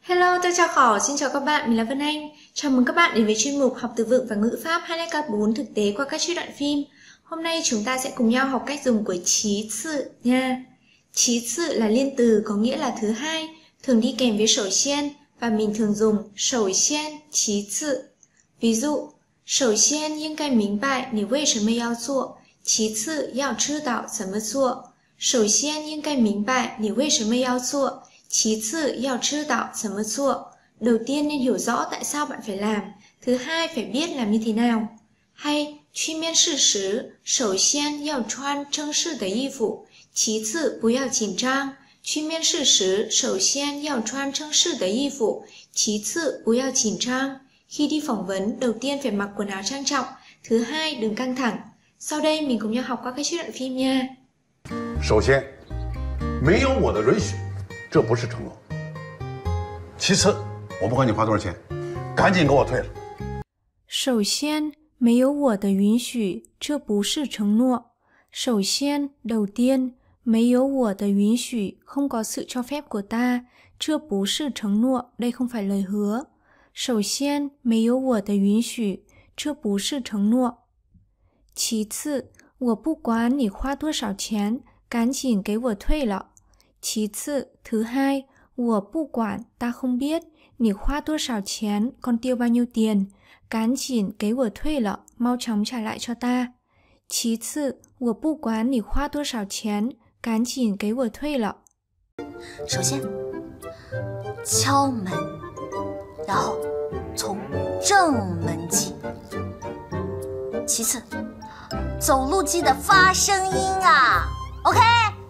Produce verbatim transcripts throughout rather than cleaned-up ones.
Hello, tôi chào khỏ, xin chào các bạn, mình là Vân Anh. Chào mừng các bạn đến với chuyên mục học từ vựng và ngữ pháp hai k bốn thực tế qua các trích đoạn phim. Hôm nay chúng ta sẽ cùng nhau học cách dùng của chí sự nha. Chí sự là liên từ có nghĩa là thứ hai, thường đi kèm với首先và mình thường dùng首先其次. Ví dụ,首先应该明白你为什么要做，其次要知道怎么做。首先应该明白你为什么要做。其次要知道怎么做. Đầu tiên nên hiểu rõ tại sao bạn phải làm. Thứ hai phải biết làm như thế nào. Hay, 去面试时首先要穿正式的衣服，其次不要紧张。去面试时首先要穿正式的衣服，其次不要紧张. Khi đi phỏng vấn, đầu tiên phải mặc quần áo trang trọng. Thứ hai, đừng căng thẳng. Sau đây mình cùng nhau học qua các trích đoạn phim nha. 首先，没有我的允许，这不是承诺。其次，我不管你花多少钱，赶紧给我退了。 首先，没有我的允许，这不是承诺。首先，đầu tiên, 没有我的允许, không có sự cho phép của ta, 这不是承诺, đây không phải lời hứa. 首先，没有我的允许，这不是承诺。其次，我不管你花多少钱，赶紧给我退了。其次, thứ hai, 我不管, ta không biết, 你花多少钱, con tiêu bao nhiêu tiền, 赶紧给我退了, mau chóng trả lại cho ta. 其次，我不管你花多少钱，赶紧给我退了。 首先，敲门，然后从正门进。其次，走路记得发声音啊 ，OK？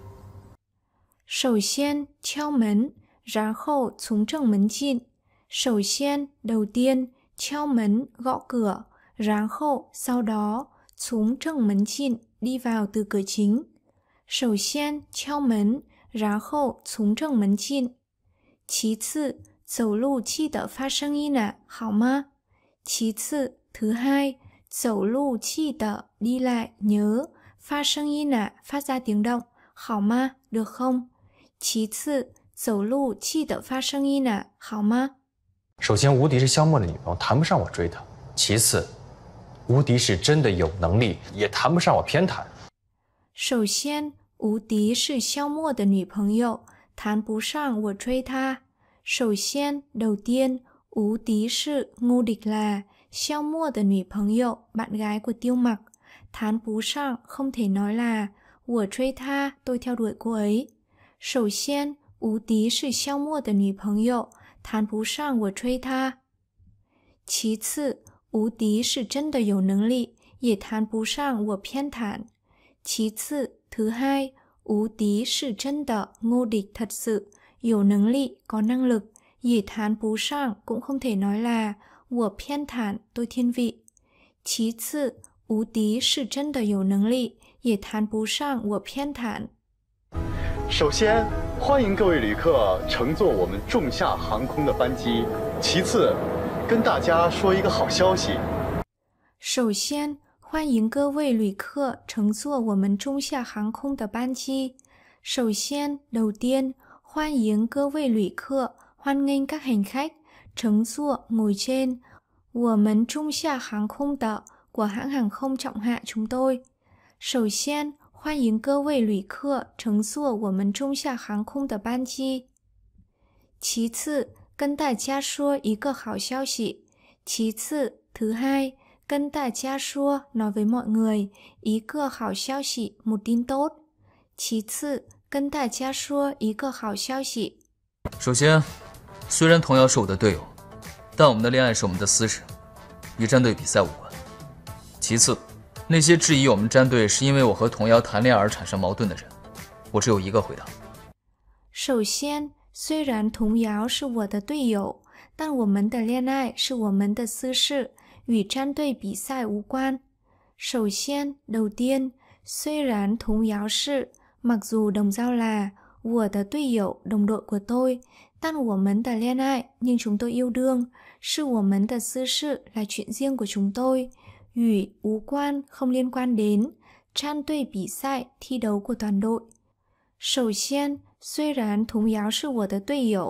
首先敲门，然后从正门进。首先 đầu tiên, 敲门 gõ cửa, 然后 sau đó, 从正门进 đi vào từ cửa chính. 首先敲门，然后从正门进。其次，走路记得发声音啊，好吗？其次，thứ hai, 走路记得 đi lại nhớ, 发声音啊 phát ra tiếng động, 好吗 được không? 其次，走路记得发声音啊，好吗？ 首先，吴迪是萧默的女朋友，谈不上我追她。其次，吴迪是真的有能力，也谈不上我偏袒。 首先，吴迪是萧默的女朋友，谈不上我追她。首先 đầu tiên, 吴迪是 Ngô Địch là 萧默的女朋友, bạn gái của Tiêu Mặc. 谈不上 không thể nói là 我追她, tôi theo đuổi cô ấy. 首先，吴迪是萧默的女朋友，谈不上我追她。其次，吴迪是真的有能力，也谈不上我偏袒。其次，thứ hai, 吴迪是真的 Ngô Địch thật sự, 有能力, có năng lực, 也谈不上 cũng không thể nói là 我偏袒, tôi thiên vị. 其次，吴迪是真的有能力，也谈不上我偏袒。 首先，欢迎各位旅客乘坐我们仲夏航空的班机。其次，跟大家说一个好消息。 首先，欢迎各位旅客乘坐我们中夏航空的班机。首先 đầu tiên, 欢迎各位旅客, hoan nghênh các hành khách, 乘坐 ngồi trên, 我们中夏航空的 của hãng hàng không trọng hạ chúng tôi. 首先，欢迎各位旅客乘坐我们中夏航空的班机。其次，跟大家说一个好消息。其次 thứ hai, 跟大家说 nói với mọi người, 一个好消息 một tin tốt. 其次，跟大家说一个好消息。 首先，虽然童瑶是我的队友，但我们的恋爱是我们的私事，与战队比赛无关。其次，那些质疑我们战队是因为我和童瑶谈恋爱而产生矛盾的人，我只有一个回答。 首先，虽然童瑶是我的队友，但我们的恋爱是我们的私事，与战队比赛无关。首先 đầu tiên, 虽然童瑶是 mặc dù đồng dao là 我的队友 đồng đội của tôi, 但我们的恋爱 nhưng chúng tôi yêu đương, 是我们的私事 là chuyện riêng của chúng tôi, 与无关 không liên quan đến, 战队比赛 thi đấu của toàn đội. 首先，虽然童瑶是我的队友，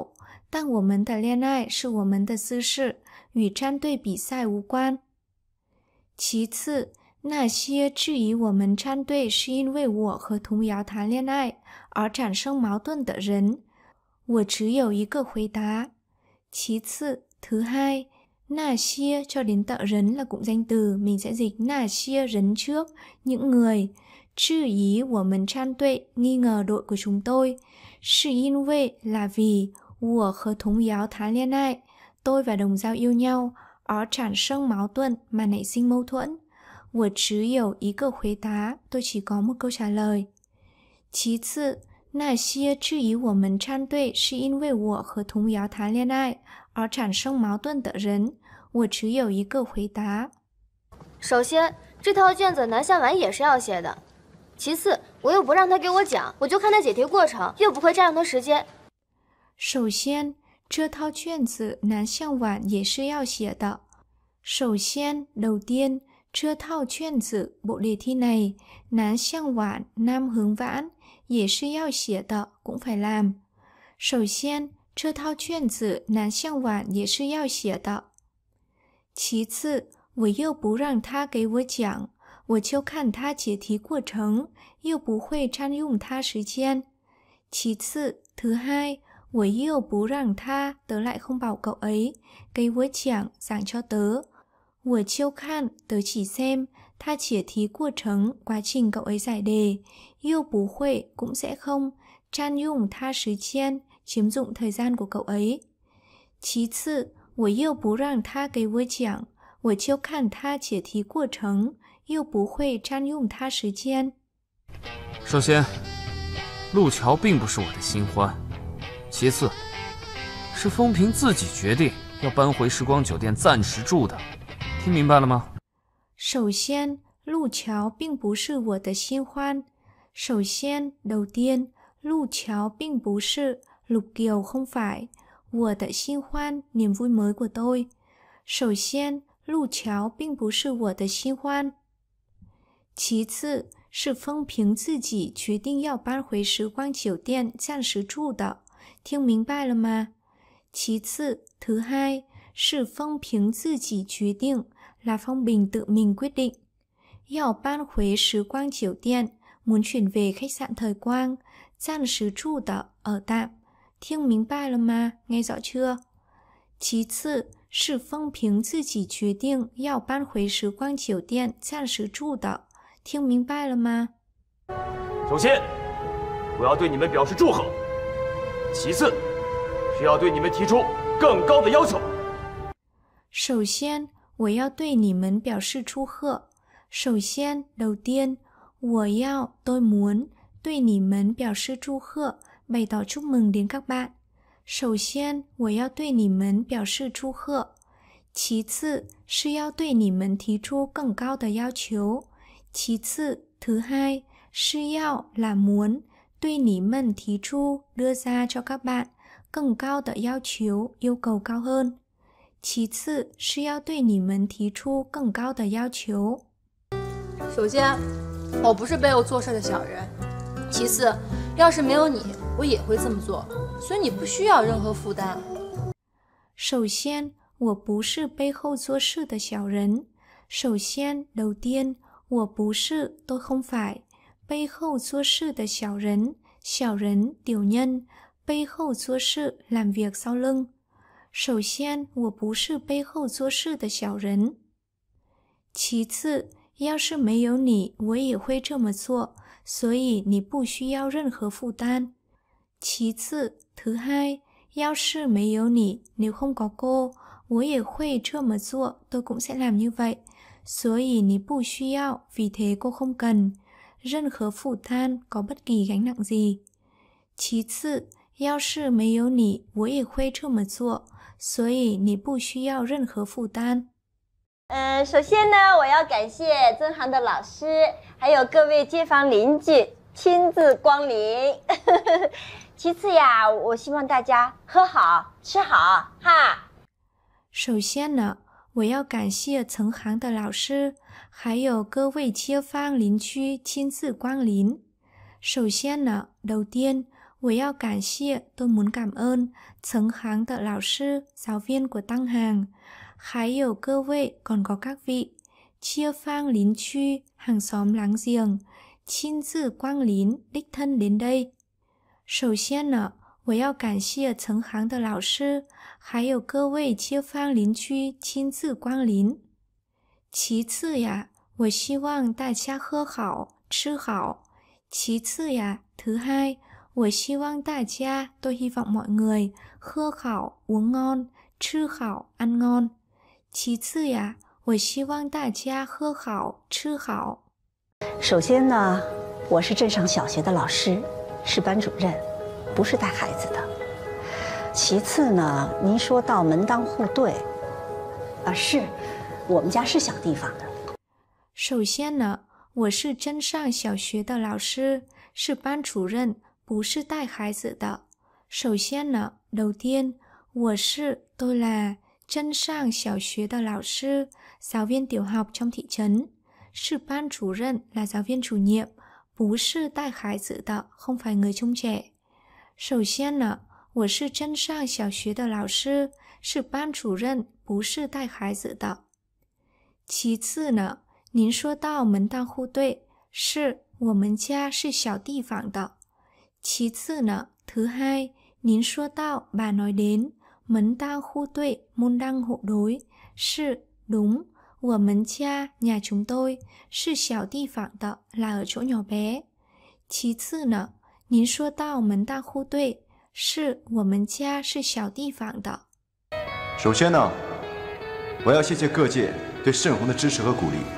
但我们的恋爱是我们的私事，与战队比赛无关。其次，那些质疑我们战队是因为我和童谣谈恋爱而产生矛盾的人，我只有一个回答。其次, thứ hai, na xia cho đến tợ rấn là cụm danh từ, mình sẽ dịch na xia rấn trước, những người质疑我们战队, nghi ngờ đội của chúng tôi, 是因为 là vì 我和童谣谈恋爱, tôi và đồng dao yêu nhau, 而产生矛盾 mà nảy sinh mâu thuẫn. 我只有一个回答, tôi chỉ có một câu trả lời. 其次, 那些质疑我们战队是因为我和童谣谈恋爱而产生矛盾的人，我只有一个回答。 首先，这套卷子南向晚也是要写的。其次，我又不让他给我讲，我就看他解题过程，又不会占用他时间。 首先，这套卷子南向晚也是要写的。首先, đầu tiên, 这套卷子 bộ đề thi này, 南向晚 nam hướng vãn, 也是要写的, cũng phải làm. 首先，这套卷子南向晚也是要写的。其次，我又不让他给我讲，我就看他解题过程，又不会占用他时间。其次, thứ hai, 我又不让他, tớ lại không bảo cậu ấy, 给我讲, giảng cho tớ. 我就看, tớ chỉ xem, 他解题过程, quá trình cậu ấy giải đề, 又不会, cũng sẽ không, 占用他时间, chiếm dụng thời gian của cậu ấy. 其次, 我又不让他给我讲，我就看他解题过程，又不会占用他时间。 首先，路桥并不是我的新欢。其次，是风平自己决定要搬回时光酒店暂时住的。听明白了吗？ 首先，路桥并不是我的新欢。首先, đầu tiên, 路桥并不是 Lục Kiều không phải 我的新欢 niềm vui mới của tôi. 首先, 路桥并不是我的新欢。其次，是风平自己决定要搬回时光酒店暂时住的。听明白了吗？其次, thứ hai, 是风平自己决定 là Phong Bình tự mình quyết định. 要搬回时光酒店 muốn chuyển về khách sạn Thời Quang, 暂时住的 ở tạm. 听明白了吗？ nghe rõ chưa? 其次，是风平自己决定要搬回时光酒店暂时住的。听明白了吗？ 首先，我要对你们表示祝贺。其次，是要对你们提出更高的要求。 首先，我要对你们表示祝贺。首先, đầu tiên, 我要 tôi muốn 对你们表示祝贺, bày tỏ chúc mừng đến các bạn. 首先，我要对你们表示祝贺。其次，是要对你们提出更高的要求。其次, thứ hai, 是要 là muốn 对你们提出 đưa ra cho các bạn 更高的要求 yêu cầu cao hơn. 其次，是要对你们提出更高的要求。 首先，我不是背后做事的小人。其次，要是没有你，我也会这么做，所以你不需要任何负担。 首先，我不是背后做事的小人。首先, đầu tiên, 我不是 tôi không phải 背后做事的小人。小人 tiểu nhân, 背后做事 làm việc sau lưng. 首先，我不是背后做事的小人。其次，要是没有你，我也会这么做，所以你不需要任何负担。其次, thứ hai, 要是没有你, nếu không có cô, 我也会这么做, tôi cũng sẽ làm như vậy. 所以你不需要, vì thế cô không cần. 任何负担, có bất kỳ gánh nặng gì. 其次, 要是没有你，我也会这么做，所以你不需要任何负担。 嗯，首先呢，我要感谢曾航的老师，还有各位街坊邻居亲自光临。其次呀，我希望大家喝好吃好哈。 首先呢，我要感谢曾航的老师，还有各位街坊邻居亲自光临。首先呢，đầu tiên, 我要感谢 tôi muốn cảm ơn 陳航的老師 giáo viên của Tăng Hàng, 還有各位 còn có các vị, chia phang lín truy hàng xóm láng giềng, 親自光臨 đích thân đến đây. 首先呢，我要感谢 陳航的老師，還有各位街坊鄰居親自光臨。其次呀，我希望大家喝好吃好。其次呀，thứ hai, 我希望大家 tôi hy vọng mọi người 喝好 uống ngon, 吃好 ăn ngon. 其次呀，我希望大家喝好吃好。 首先呢，我是镇上小学的老师，是班主任，不是带孩子的。其次呢，您说到门当户对，啊，是，我们家是小地方的。 首先呢，我是镇上小学的老师，是班主任，不是带孩子的。首先呢，đầu tiên, 我是 tôi là 镇上小学的老师 giáo viên tiểu học trong thị trấn, 是班主任 là giáo viên chủ nhiệm, 不是带孩子的 không phải người trông trẻ. 首先呢，我是镇上小学的老师，是班主任，不是带孩子的。其次呢，您说到门当户对，是我们家是小地方的。其次呢，thứ hai, 您说到 bà nói đến 门当户对 môn đăng hộ đối, 是 đúng, 我们家 nhà chúng tôi 是小地方的 là ở chỗ nhỏ bé. 其次呢，您说到门当户对，是我们家是小地方的。 首先呢，我要谢谢各界对盛虹的支持和鼓励。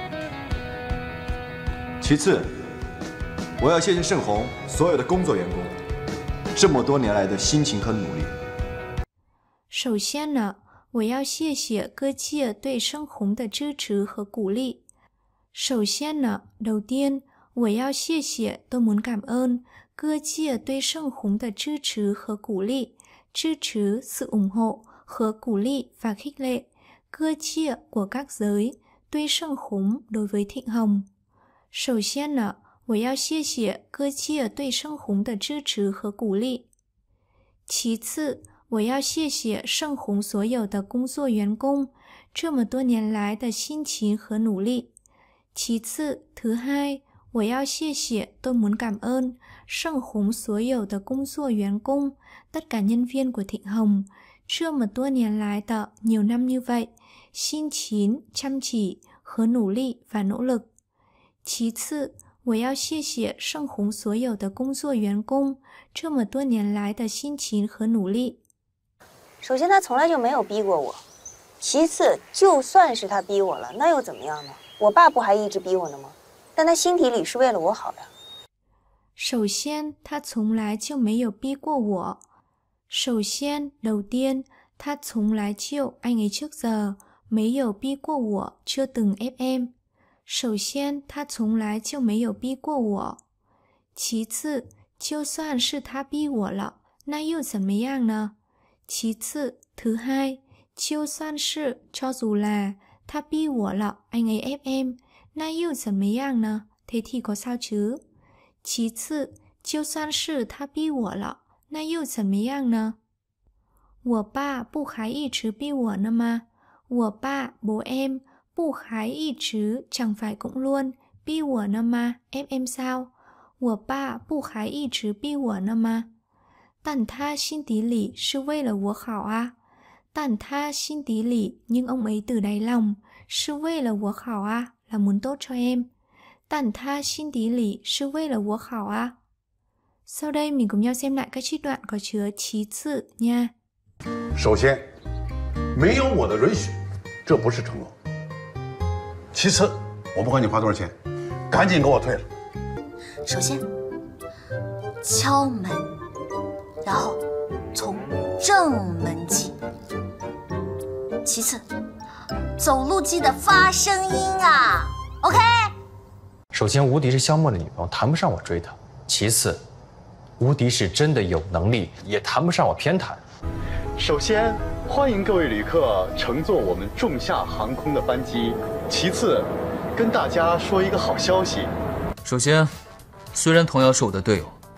其次，我要谢谢盛虹所有的工作员工这么多年来的辛勤和努力。 首先呢，我要谢谢各界对盛虹的支持和鼓励。首先呢，đầu tiên, 我要谢谢 tôi muốn cảm ơn各界对盛虹的支持和鼓励。支持 sự ủng hộ, 和鼓励và khích lệ, 各界 của các giới, 对盛虹 đối với Thịnh Hồng. 首先呢，我要谢谢各界对盛虹的支持和鼓励。其次，我要谢谢盛虹所有的工作员工这么多年来的辛勤和努力。其次，thứ hai, 我要谢谢 tôi muốn cảm ơn 盛虹所有的工作员工 tất cả nhân viên của Thịnh Hồng 这么多年来的 nhiều năm như vậy, 辛勤 chăm chỉ 和努力 và nỗ lực. 其次，我要谢谢盛虹所有的工作员工这么多年来的辛勤和努力。 首先，他从来就没有逼过我；其次，就算是他逼我了，那又怎么样呢？我爸不还一直逼我呢吗？但他心底里是为了我好的。 首先，他从来就没有逼过我。首先，đầu tiên, 他从来就 anh ấy trước giờ 没有逼过我 chưa từng ép em. 首先，他从来就没有逼过我。其次，就算是他逼我了，那又怎么样呢？其次，thứ hai, 就算是 cho dù là 他逼我了 anh ấy ép em, 那又怎么样呢？ thế thì có sao chứ? 其次，就算是他逼我了，那又怎么样呢？我爸不还一直逼我呢吗？我爸 bố em 不还一直 chẳng phải cũng luôn 逼我呢吗？ ép em sao? 我爸不还一直逼我呢吗？但他心底里是为了我好啊。但他心底里, nhưng ông ấy từ đáy lòng, 是为了我好啊, là muốn tốt cho em. 但他心底里是为了我好啊。Sau đây mình cùng nhau xem lại các trích đoạn có chứa chí次nha. 首先，没有我的允许，这不是承诺。其次，我不管你花多少钱，赶紧给我退了。 首先，敲门，然后从正门进。其次，走路记得发声音啊 ，OK？ 首先，吴迪是萧默的女朋友，谈不上我追她。其次，吴迪是真的有能力，也谈不上我偏袒。 首先，欢迎各位旅客乘坐我们仲夏航空的班机。其次，跟大家说一个好消息。 首先，虽然童瑶是我的队友，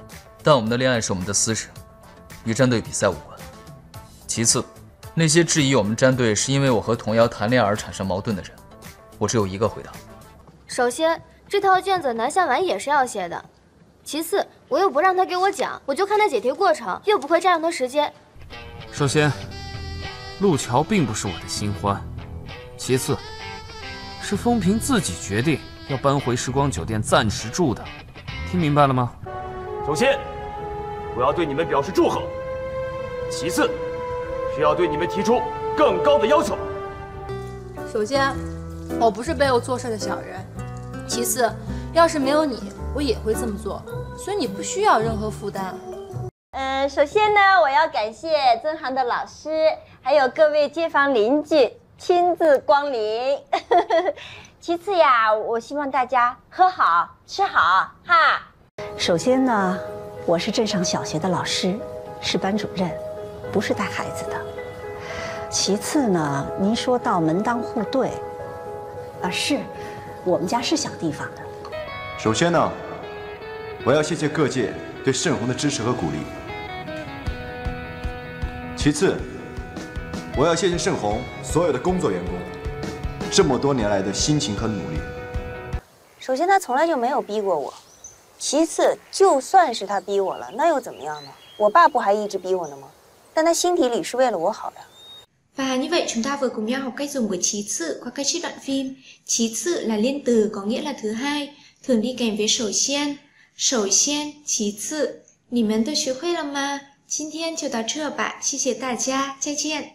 但我们的恋爱是我们的私事，与战队比赛无关。其次，那些质疑我们战队是因为我和童瑶谈恋爱而产生矛盾的人，我只有一个回答。 首先，这套卷子南向丸也是要写的。其次，我又不让他给我讲，我就看他解题过程，又不会占用他时间。 首先，路桥并不是我的新欢；其次，是风平自己决定要搬回时光酒店暂时住的。听明白了吗？ 首先，我要对你们表示祝贺；其次，需要对你们提出更高的要求。 首先，我不是背后做事的小人；其次，要是没有你，我也会这么做，所以你不需要任何负担。 嗯，首先呢，我要感谢曾航的老师，还有各位街坊邻居亲自光临。其次呀，我希望大家喝好吃好哈。 首先呢，我是镇上小学的老师，是班主任，不是带孩子的。其次呢，您说到门当户对，啊，是，我们家是小地方的。 首先呢，我要谢谢各界对盛虹的支持和鼓励。其次，我要谢谢盛虹所有的工作员工这么多年来的辛勤和努力。 首先，他从来就没有逼过我；其次，就算是他逼我了，那又怎么样呢？我爸不还一直逼我呢吗？但他心底里是为了我好的。 Và như vậy chúng ta vừa cùng nhau học cách dùng của trí sự qua các trích đoạn phim. Trí sự là liên từ có nghĩa là thứ hai, thường đi kèm với首先。首先，其次，你们都学会了吗？今天就到这吧，谢谢大家，再见。